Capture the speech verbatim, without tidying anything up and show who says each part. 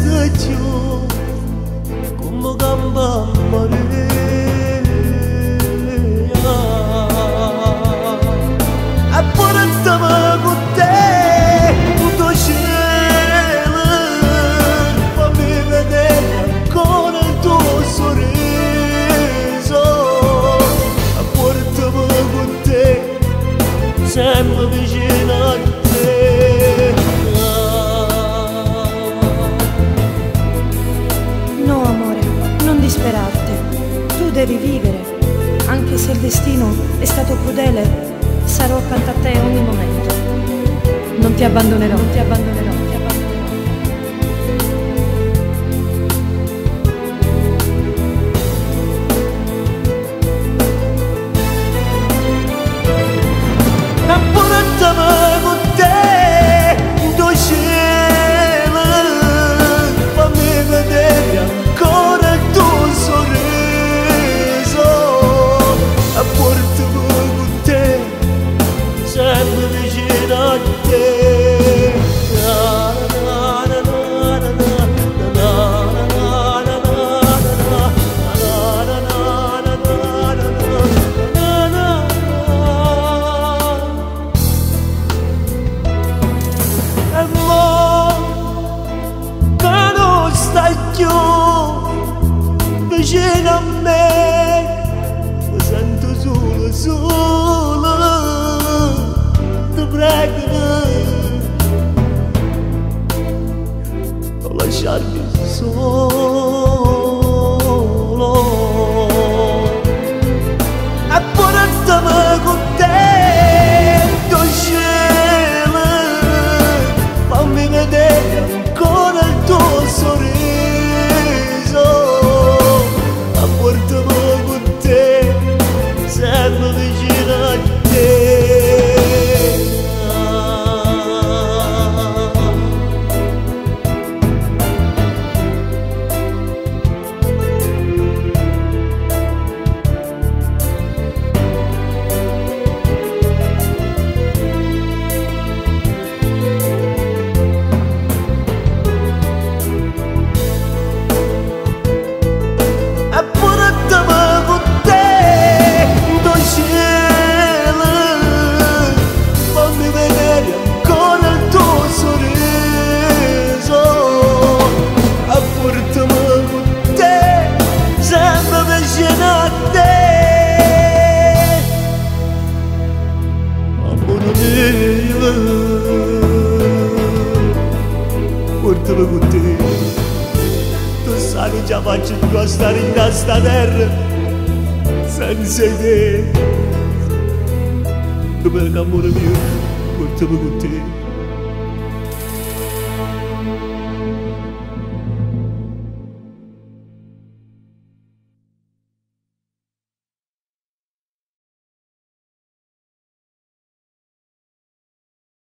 Speaker 1: sogno come gamba marea e portami con te tutto cielo fammi vedere ancora il tuo sorriso e portami con te sempre vicino a te.
Speaker 2: No amore, non disperarti, tu devi vivere, anche se il destino è stato crudele, sarò accanto a te ogni momento. Non ti abbandonerò, non ti abbandonerò, non ti abbandonerò.
Speaker 1: Portami con te do cielo, fammi vedere ancora il tuo sorriso e portami con te sempre vicino a te. Na, na, na, na, na, na, na, na, na, vicino a me mi sento solo, solo, ti prego non lasciarmi solo e portami con te do cielo, fammi vedere ancora il tuo sorriso. Portami con te, sempre vicino a te. Portami con te, tu sai che già faccio più a stare in questa terra senza te. Per amore mio, portami con te.